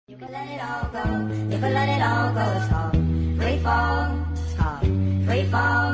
You can let it all go, you can let it all go, it's called free fall, it's called free fall.